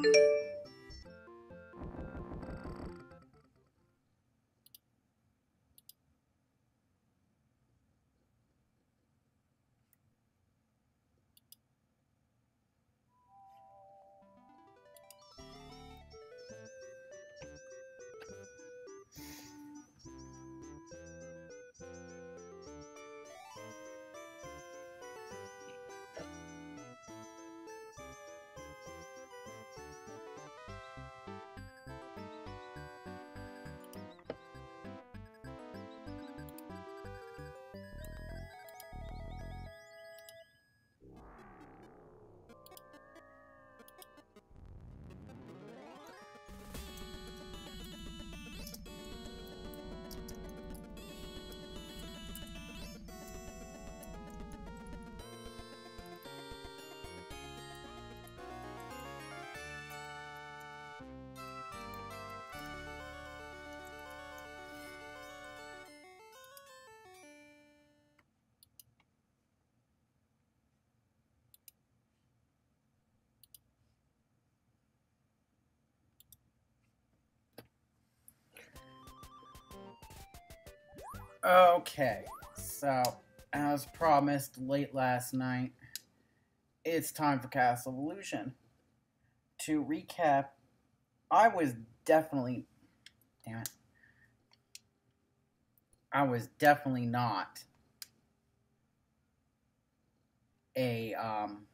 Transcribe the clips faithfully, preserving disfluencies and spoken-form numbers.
Okay, so as promised late last night, it's time for Castle of Illusion. To recap, I was definitely, damn it, I was definitely not a um,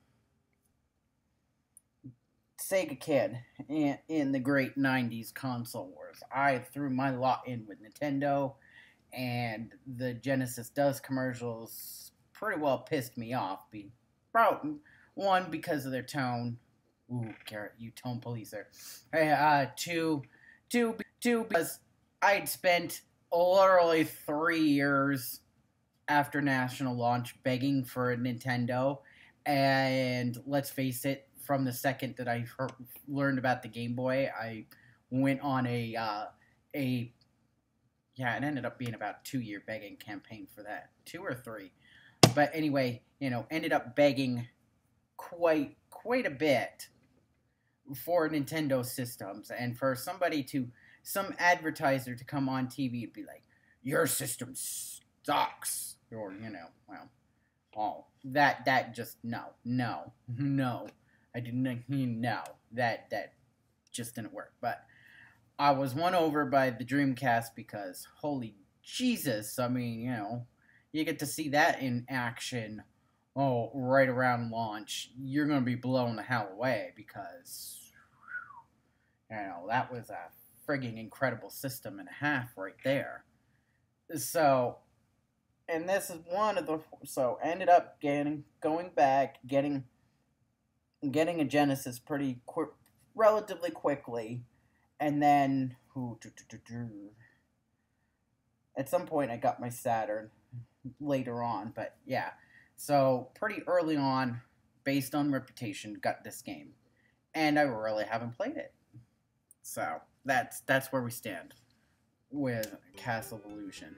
Sega kid in, in the great nineties console wars. I threw my lot in with Nintendo, and the Genesis Does commercials pretty well pissed me off. Be, bro, one, because of their tone. Ooh, Garrett, you tone policer. Hey, uh, two, two, two, because I'd spent literally three years after national launch begging for a Nintendo, and let's face it, from the second that I heard, learned about the Game Boy, I went on a uh, a yeah, it ended up being about two year begging campaign for that, two or three. But anyway, you know, ended up begging quite quite a bit for Nintendo systems, and for somebody to some advertiser to come on T V and be like, "Your system sucks," or you know, well, oh, that that just no, no, no, I didn't no, that that just didn't work. But I was won over by the Dreamcast because holy Jesus, I mean, you know, you get to see that in action. Oh, right around launch, you're gonna be blown the hell away because you know that was a frigging incredible system and a half right there. So, and this is one of the so ended up getting going back, getting getting a Genesis pretty quick, relatively quickly, and then ooh, doo, doo, doo, doo. At some point I got my Saturn later on, but yeah. So pretty early on, based on reputation, got this game, and I really haven't played it. So that's that's where we stand with Castle of Illusion.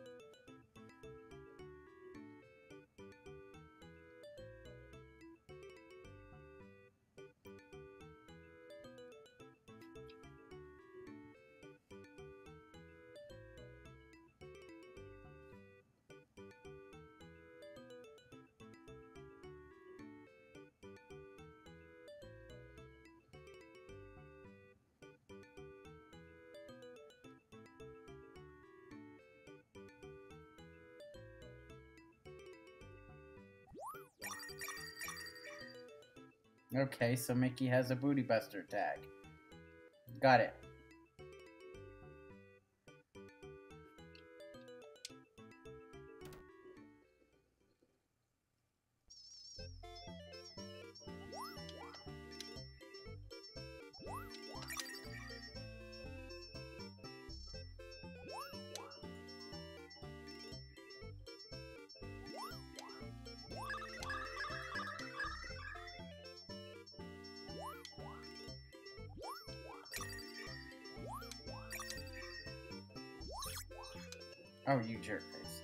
Okay, so Mickey has a booty buster tag. Got it. Oh, you jerk face.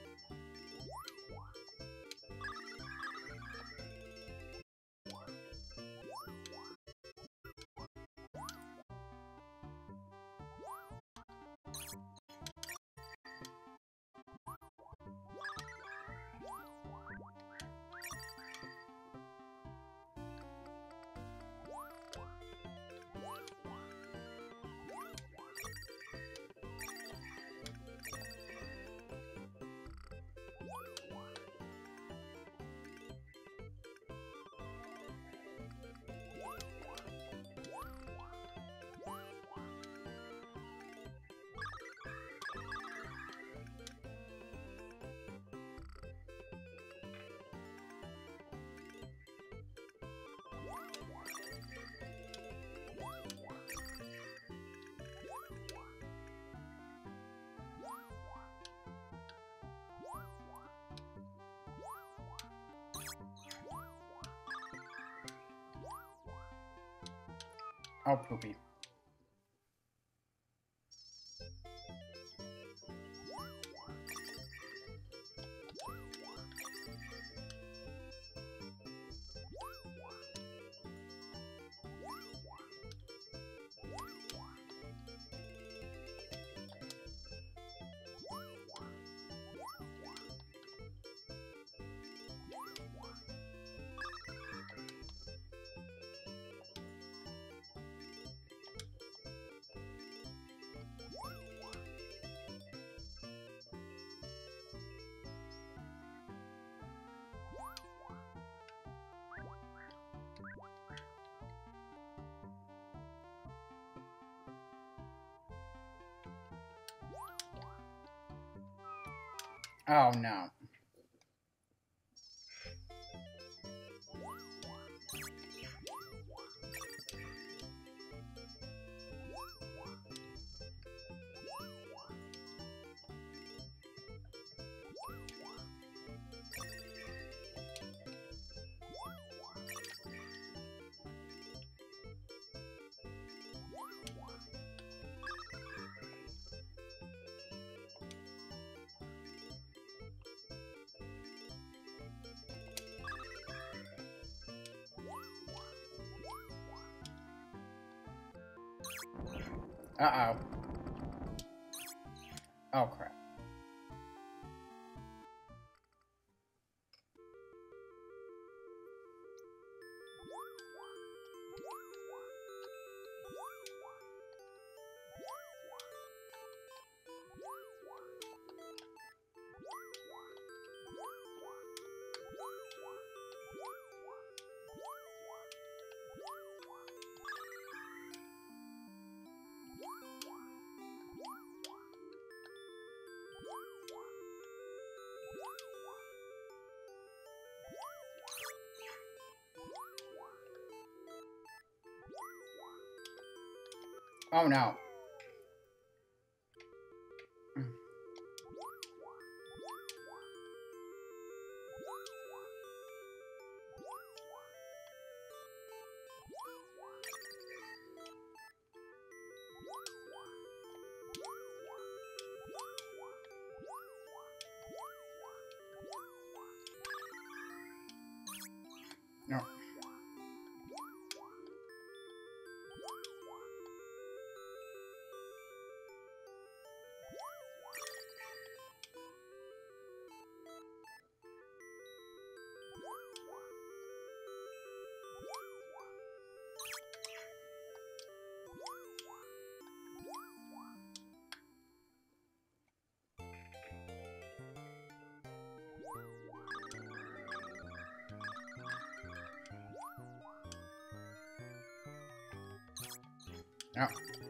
Oh, poopy. Oh, no. Uh-oh. Oh, crap. Oh, no. No. No.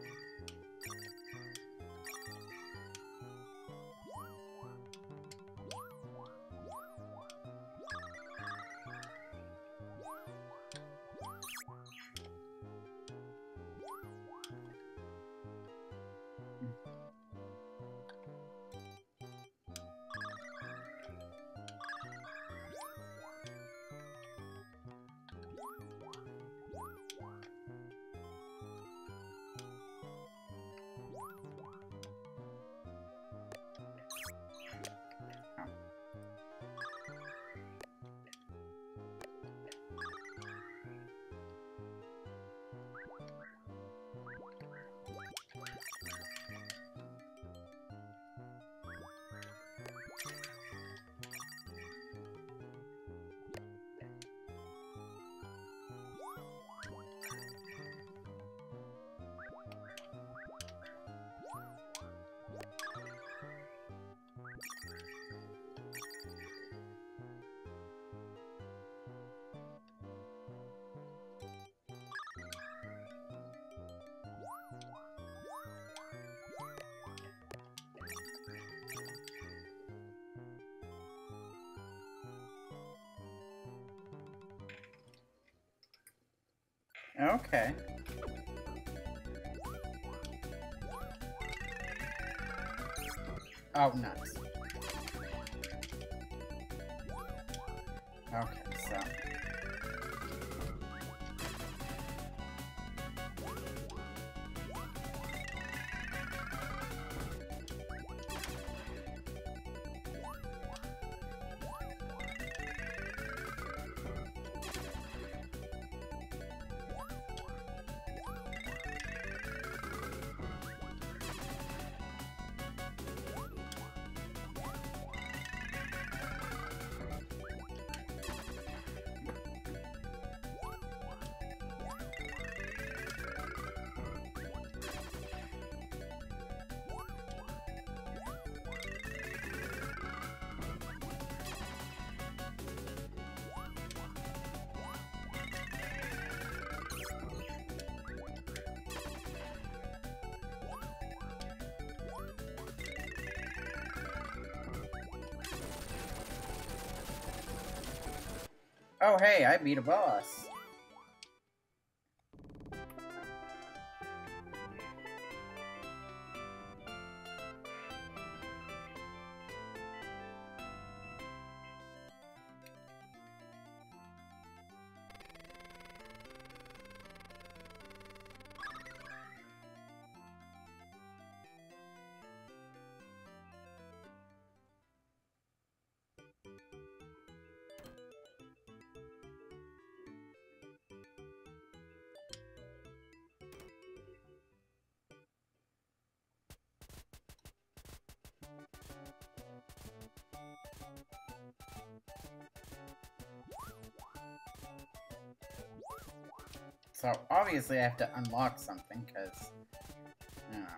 Okay. Oh, nice. Okay, so... Oh, hey, I beat a boss. So, obviously I have to unlock something, because, you know.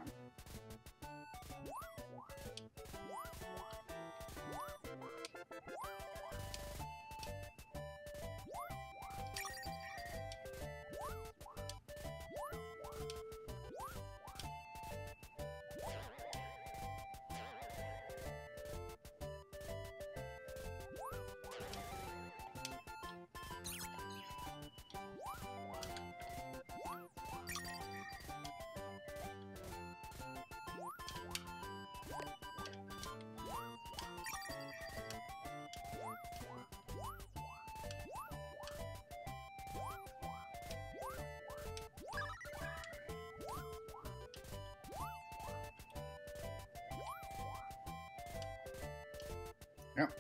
Yep.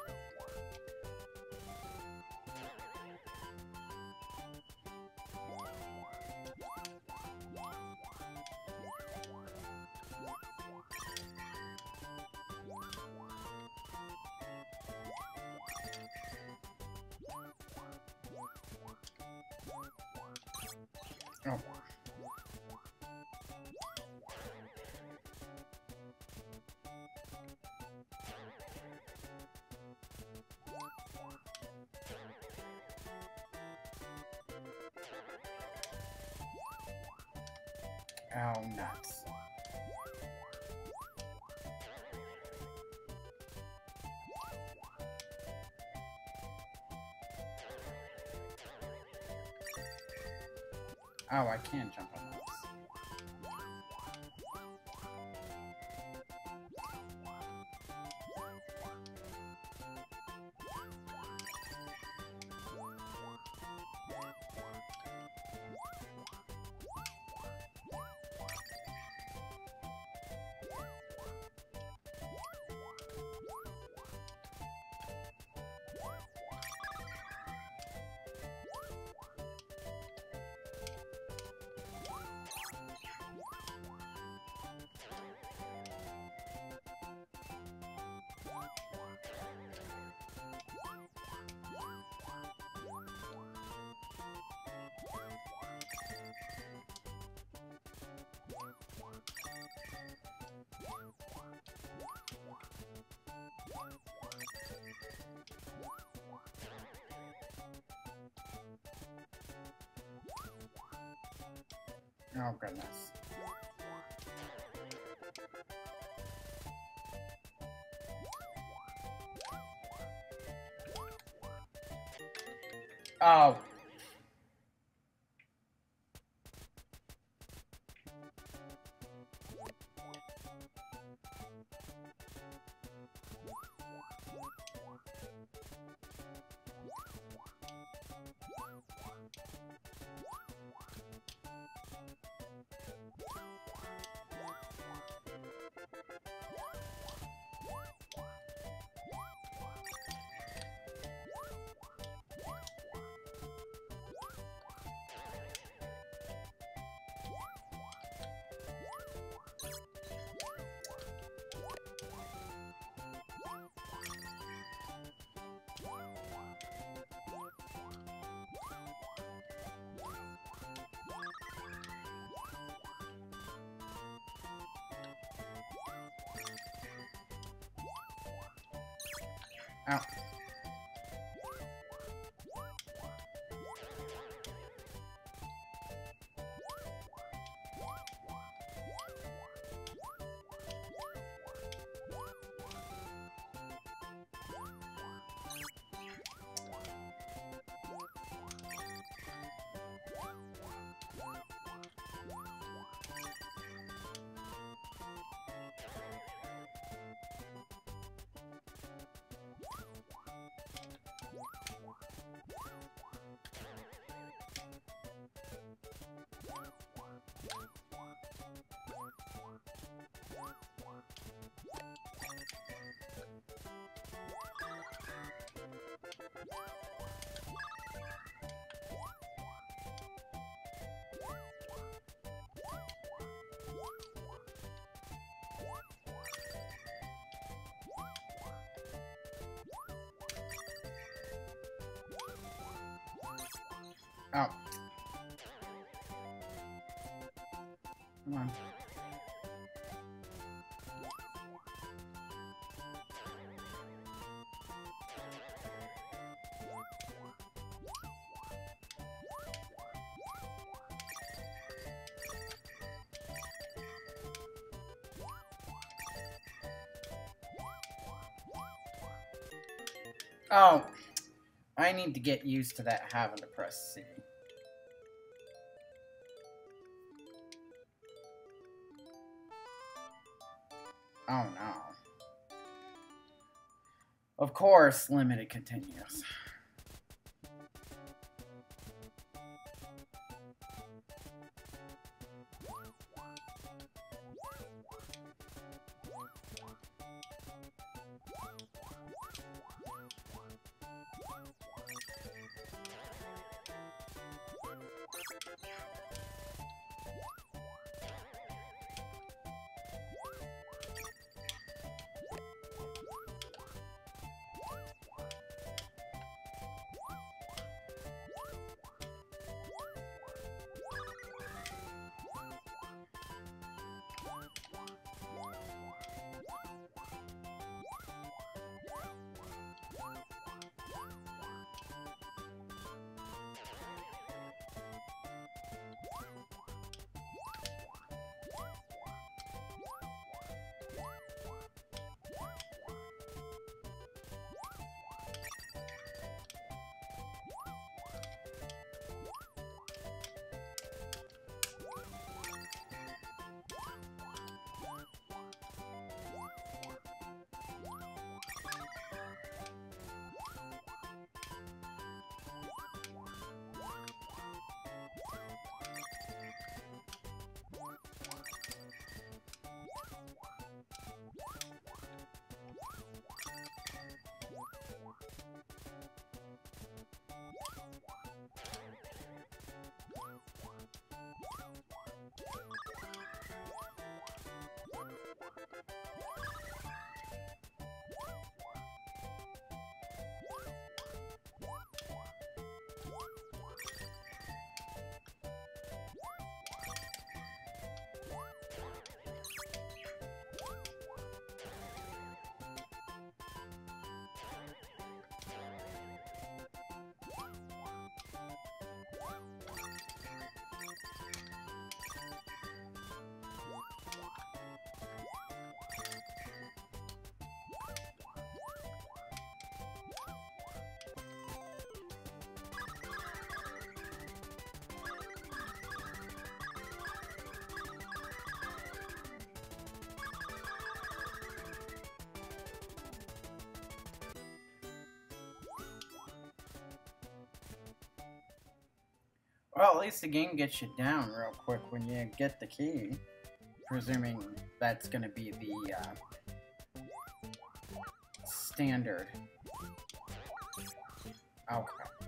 Oh. Oh, nuts. Oh, I can't jump on those. Oh, goodness. Oh. Ow. Oh. Come on. Oh, I need to get used to that having to press C. Oh no. Of course, limited continues. Well, at least the game gets you down real quick when you get the key. Presuming that's gonna be the uh, standard. Okay.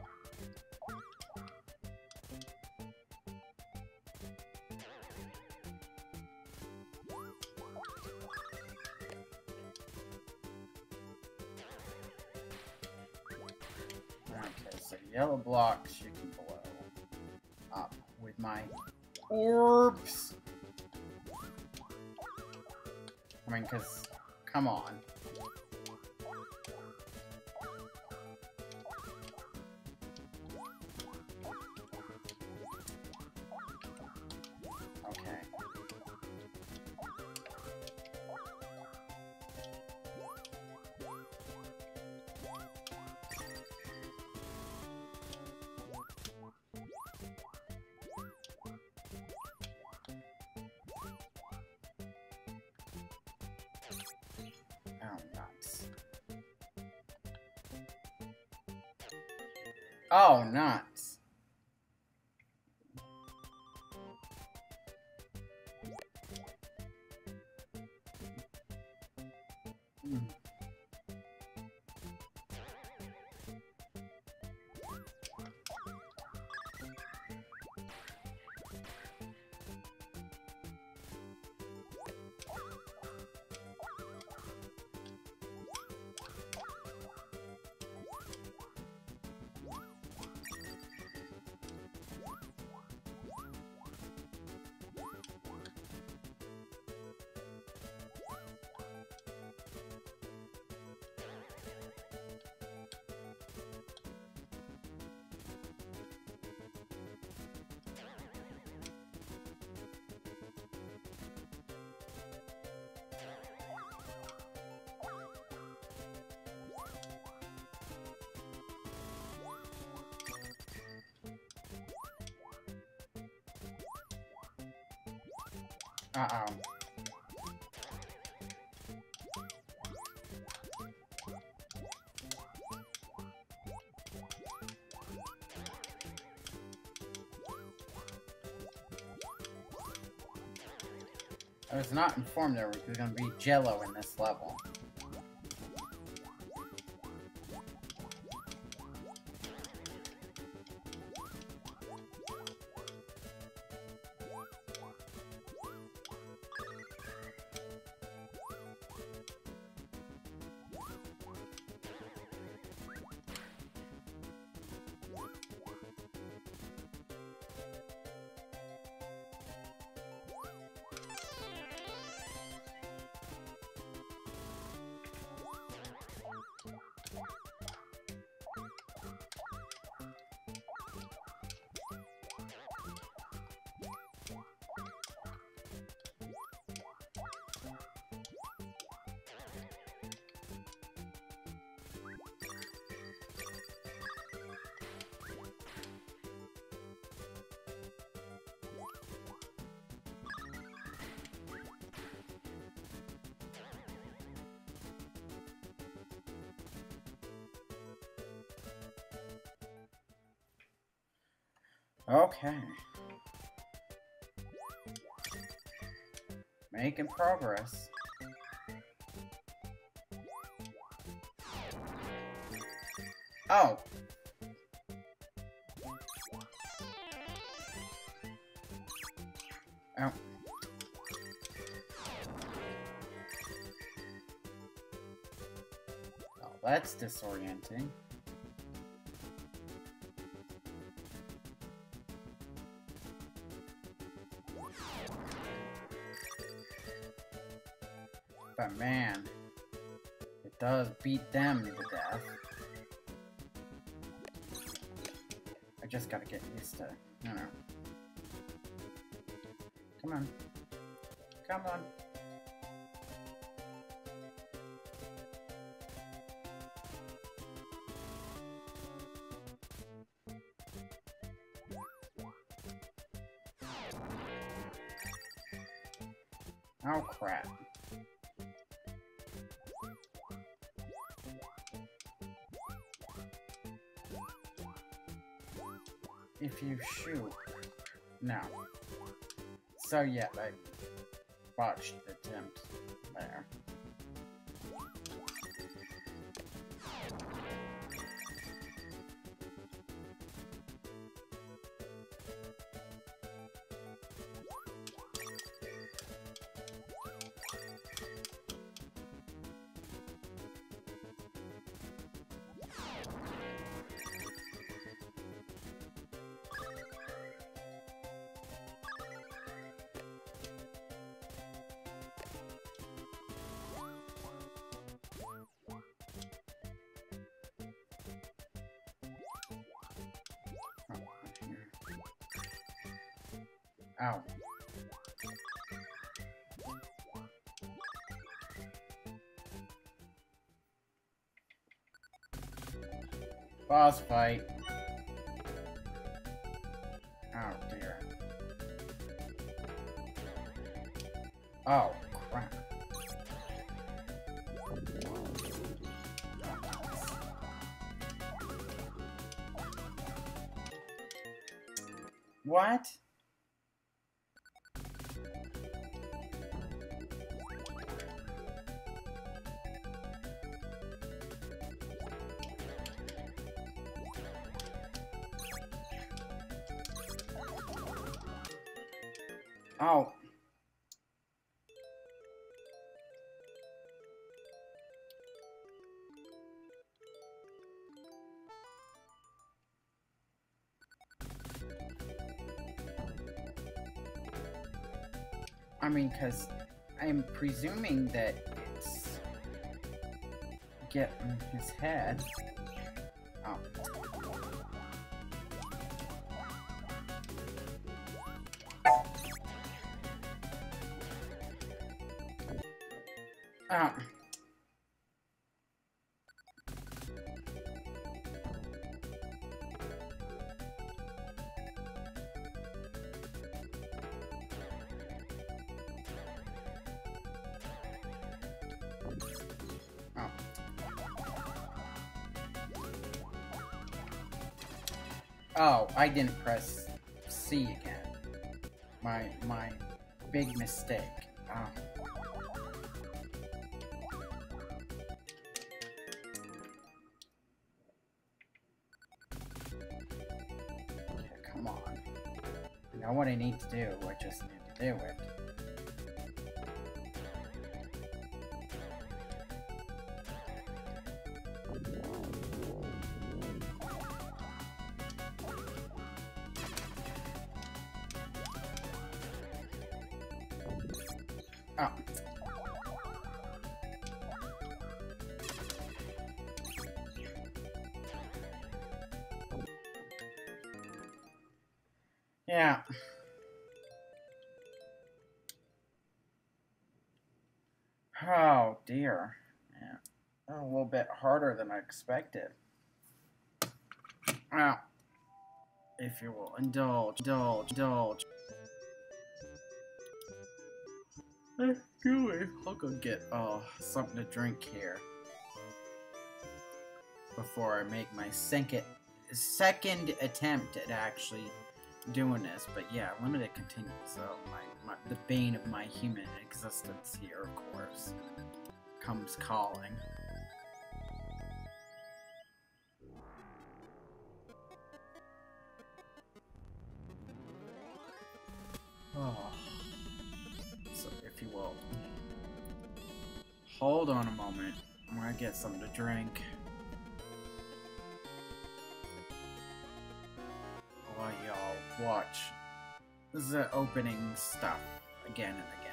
Okay, so yellow blocks you can blow up with my orbs. I mean, because, come on. Okay. Oh, nuts. Oh, nuts. Mm. Uh-oh. I was not informed there was going to be Jello in this level. Okay. Making progress. Oh. Oh. Oh, that's disorienting. But man, it does beat them to death. I just gotta get used to, you know. Come on. Come on. Oh crap. If you shoot... No. So yeah, I botched the attempt there. Ow. Boss fight. Oh dear. Oh crap. What? Oh. I mean, because I'm presuming that it's getting his head. Oh. Oh. Oh, I didn't press C again. My my big mistake. Oh. Okay, come on. I know what I need to do. I just need to do it. Oh. Yeah. Oh dear. Yeah. A little bit harder than I expected. Well, if you will indulge, indulge, indulge. Eh, gooey. I'll go get uh something to drink here before I make my second second attempt at actually doing this. But yeah, limited continues. So my, my the bane of my human existence here, of course, comes calling. Oh. So if you will, hold on a moment. I'm gonna get something to drink. While y'all watch the opening stuff again and again.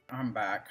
I'm back.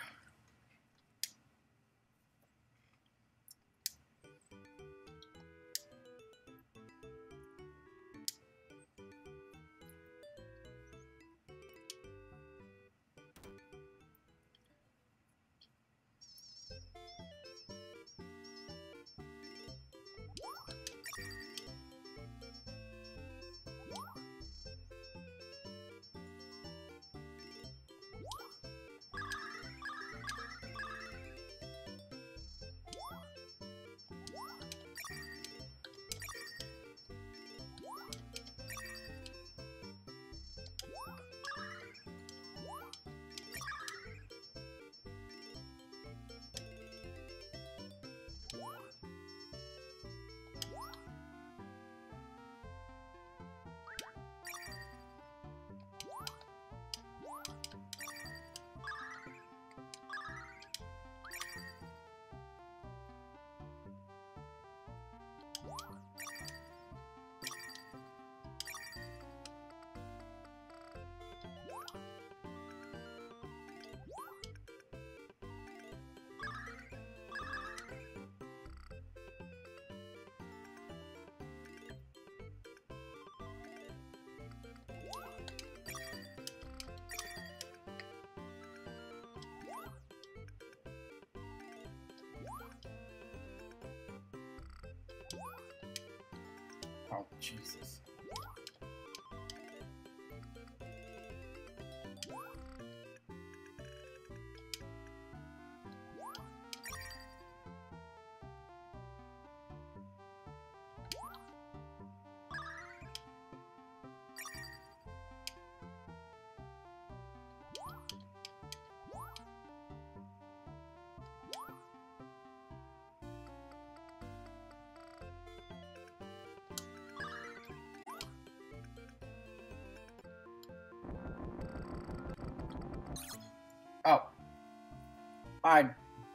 Oh, Jesus. Oh. I...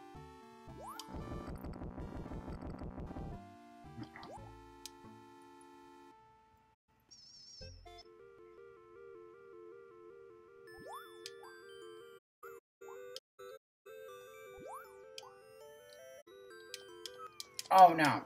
Oh, no.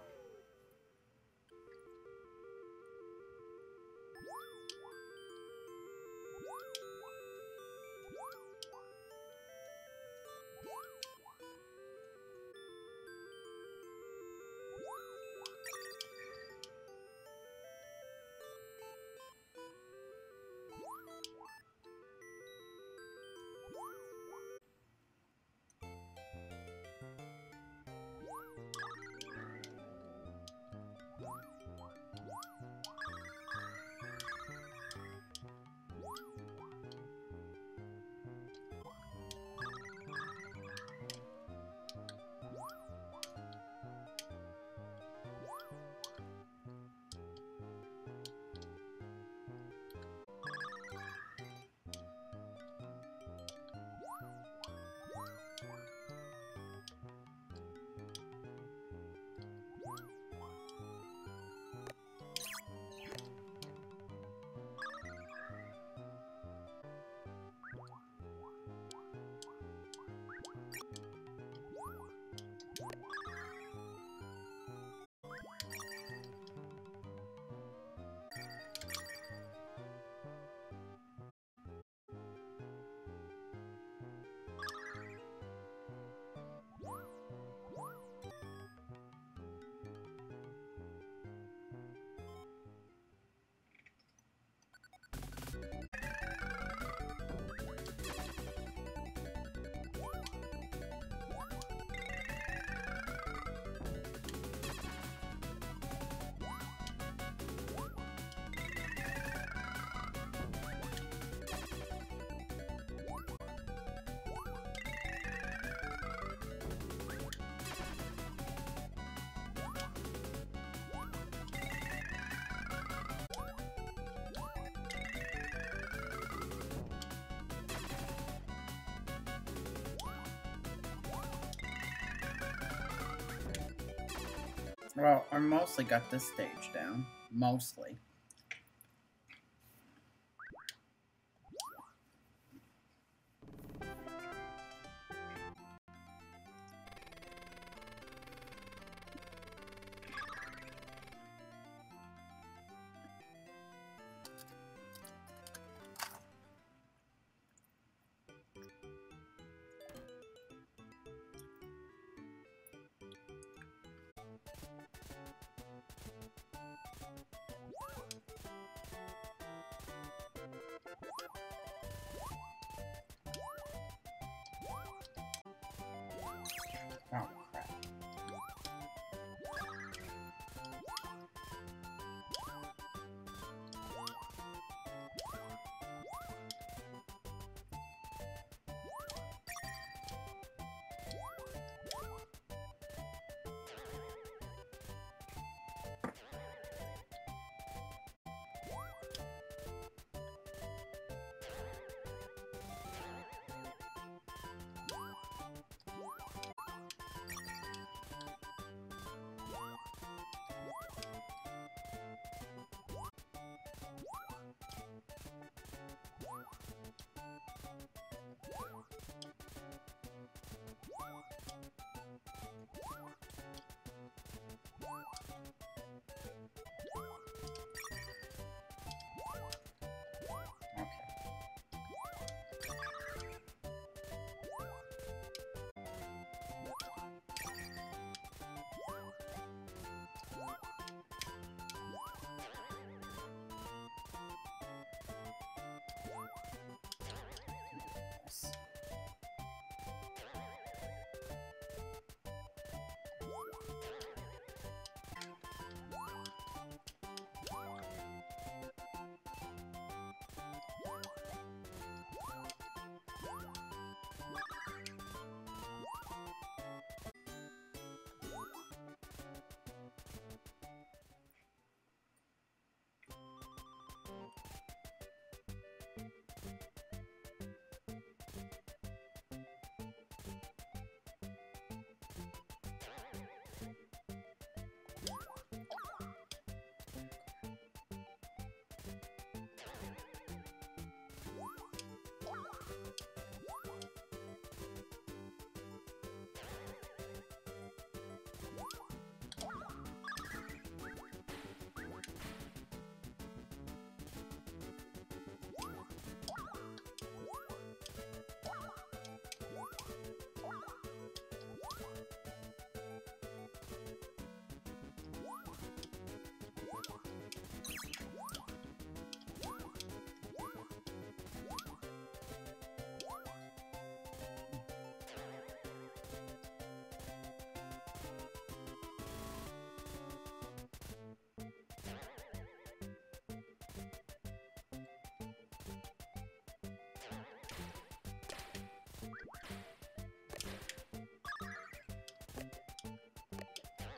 Well, I mostly got this stage down. Mostly.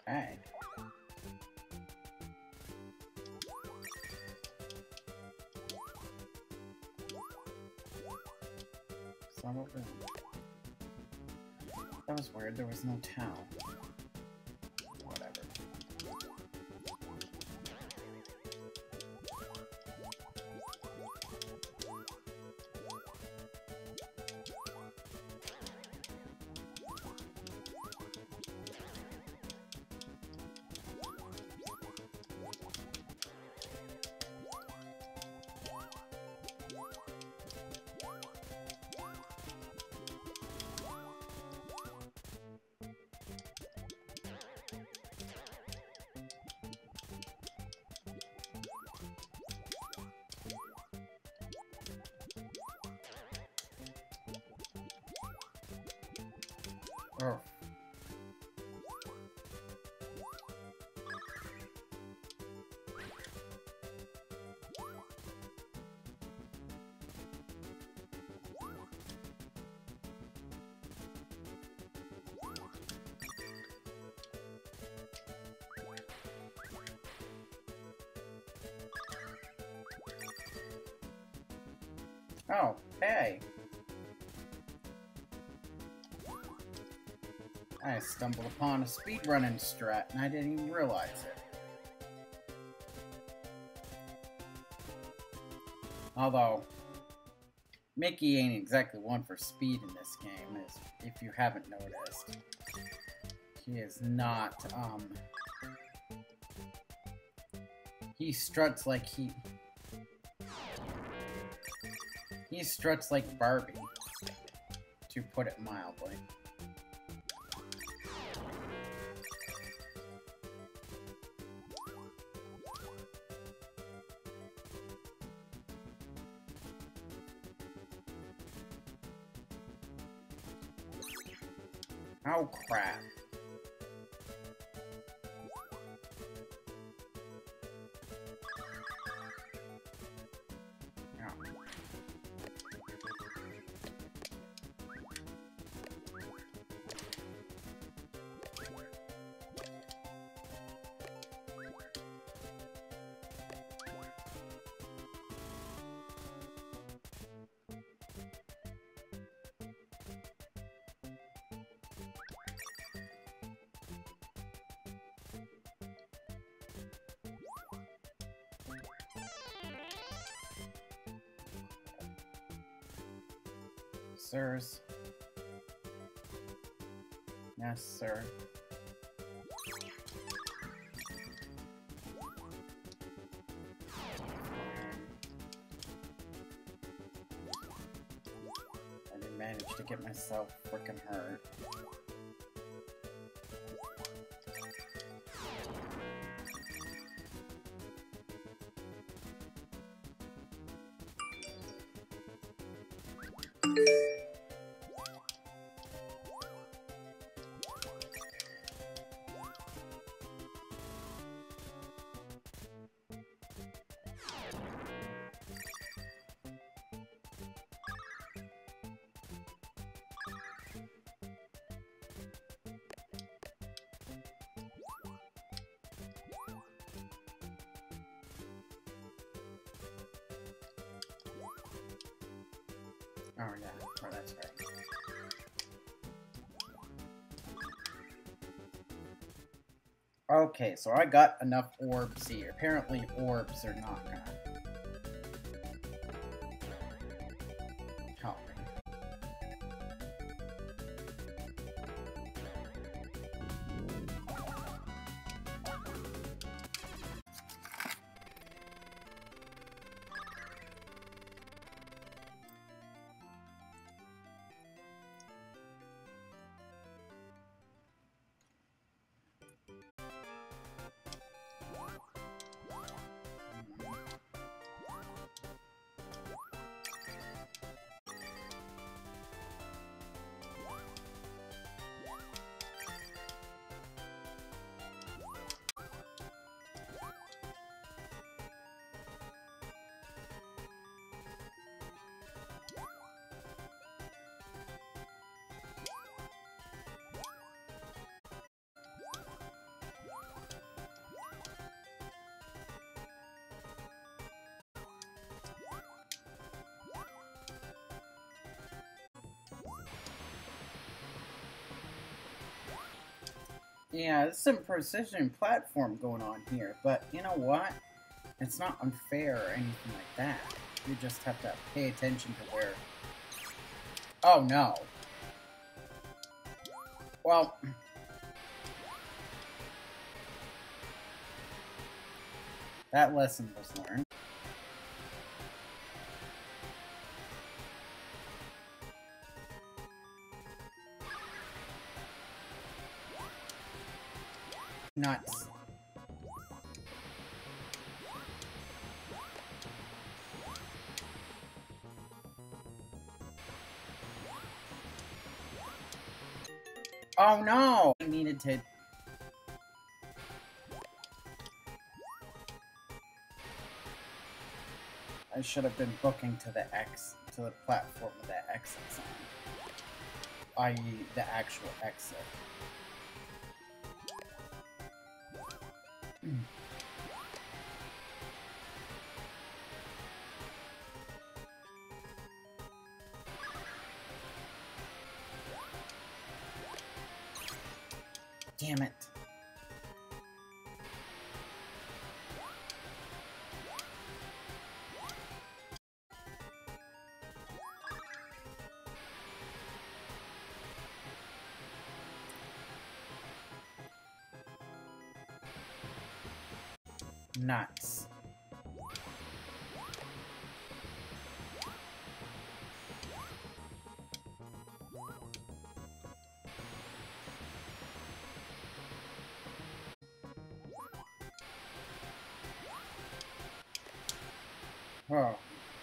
Okay. Son of a... That was weird, there was no town. Whatever. Oh. Oh, hey. I stumbled upon a speedrunning strat and I didn't even realize it. Although, Mickey ain't exactly one for speed in this game, as if you haven't noticed. He is not, um... He struts like he... He struts like Barbie, to put it mildly. Oh, crap. Sirs. Yes, sir. I didn't manage to get myself frickin' hurt. Oh yeah, oh that's right. Okay, so I got enough orbs here. Apparently orbs are not gonna help me. Yeah, there's some precision platform going on here, but you know what? It's not unfair or anything like that. You just have to pay attention to where... Oh, no. Well... That lesson was learned. Nuts. Oh no! I needed to... I should have been booking to the X, to the platform with that exit sign. that is the actual exit. Damn it. Nuts. Oh.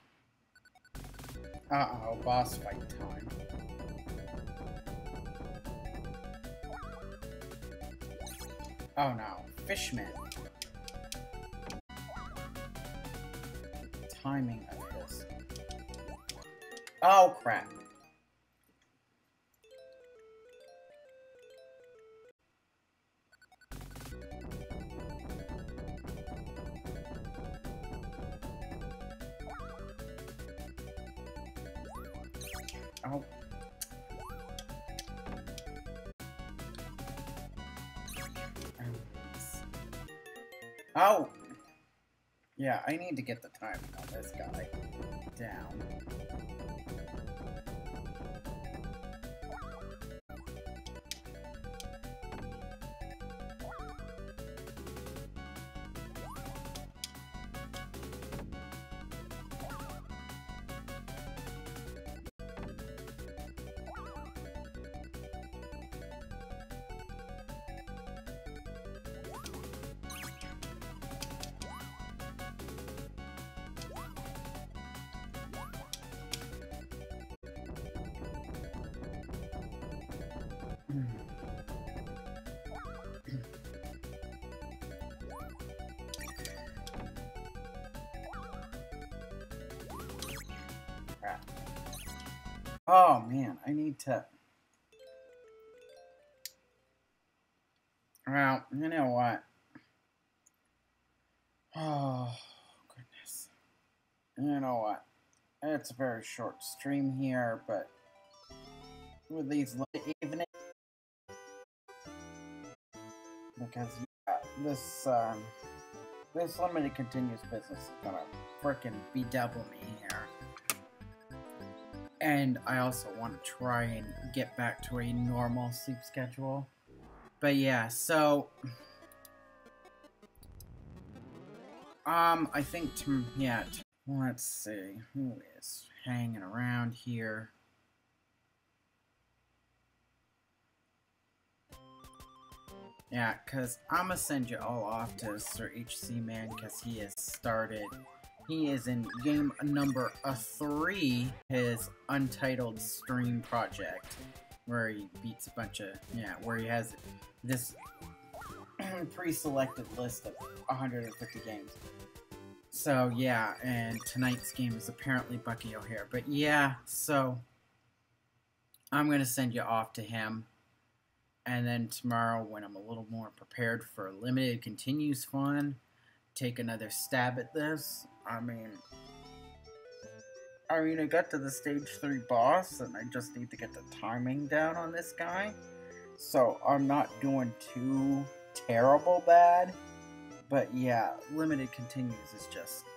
Uh-oh, boss fight time. Oh no, Fishman. Timing of this. Oh crap. Oh. Oh! Yeah, I need to get the timing on this guy down. Oh man, I need to... Well, you know what? Oh, goodness. You know what? It's a very short stream here, but with these late evening... Because, yeah, this, um... this limited continuous business is gonna frickin' bedouble me here. And I also want to try and get back to a normal sleep schedule. But yeah, so... Um, I think, to, yeah, to, let's see, who is hanging around here? Yeah, because I'm gonna send you all off to Sir H C Man, because he has started... He is in game number uh, three, his Untitled Stream project, where he beats a bunch of, yeah, where he has this pre-selected list of one hundred fifty games. So, yeah, and tonight's game is apparently Bucky O'Hare. But yeah, so, I'm going to send you off to him. And then tomorrow, when I'm a little more prepared for limited continues fun, take another stab at this. I mean, I mean, I got to the stage three boss, and I just need to get the timing down on this guy. So I'm not doing too terrible bad. But yeah, limited continues is just